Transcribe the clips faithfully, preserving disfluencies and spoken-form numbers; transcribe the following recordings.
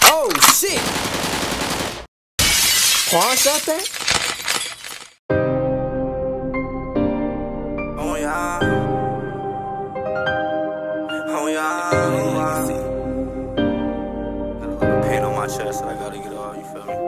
Oh shit! Quan shot that? Oh yeah. Oh yeah. Oh yeah. Got a lot of pain on my chest that I gotta get off, you feel me?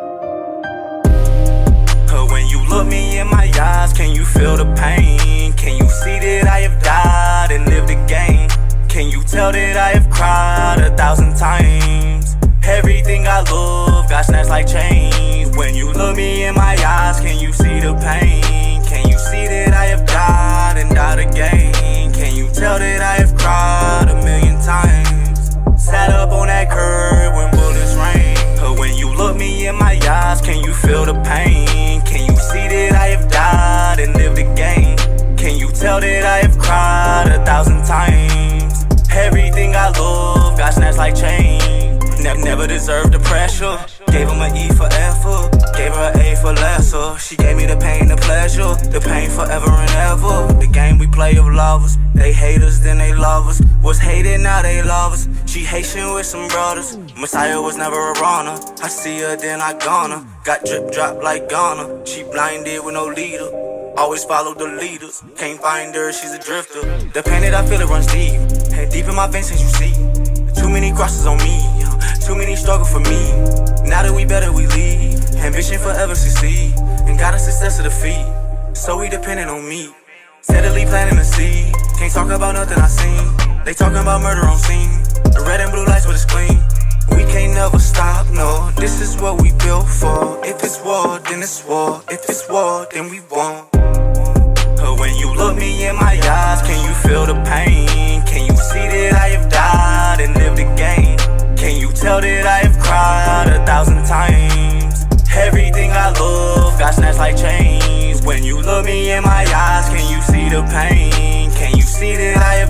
But when you look me in my eyes, can you feel the pain? Can you see that I have died and lived again? Can you tell that I have cried a thousand times? Everything I love got snatched like chains. When you look me in my eyes, can you see the pain? Can you see that I have died and died again? Can you tell that I have cried a million times? Sat up on that curb when bullets rain. But when you look me in my eyes, can you feel the pain? Can you see that I have died and lived again? Can you tell that I have cried a thousand times? Everything I love got snatched like chains. Never, never deserved the pressure. Gave him an E for effort, gave her an A for lesser. She gave me the pain, the pleasure, the pain forever and ever. The game we play of lovers, they hate us, then they love us. Was hated, now they love us. She Haitian with some brothers. Messiah was never a runner. I see her, then I gone her. Got drip drop like Ghana. She blinded with no leader. Always follow the leaders. Can't find her, she's a drifter. The pain that I feel, it runs deep. Head deep in my veins, since you see. Too many crosses on me. Too many struggle for me. Now that we better, we leave. Ambition forever succeed. And got a success of the feet. So we dependent on me. Steadily planting the seed. Can't talk about nothing I seen. They talking about murder on scene. The red and blue lights with it's clean. We can't never stop, no. This is what we built for. If it's war, then it's war. If it's war, then we won't. But when you look me in my eyes, can you feel the pain? Can you see that I have died and lived again? Can you tell that I have cried a thousand times? Everything I love got snatched like chains. When you look me in my eyes, can you see the pain? Can you see that I have